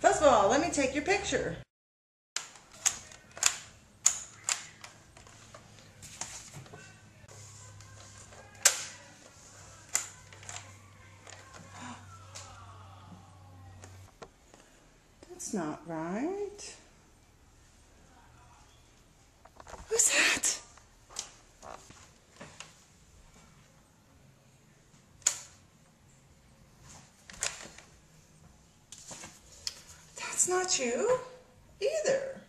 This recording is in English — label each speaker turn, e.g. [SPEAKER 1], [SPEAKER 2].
[SPEAKER 1] Fuzzball, let me take your picture. That's not right. Who's that? That's not you either.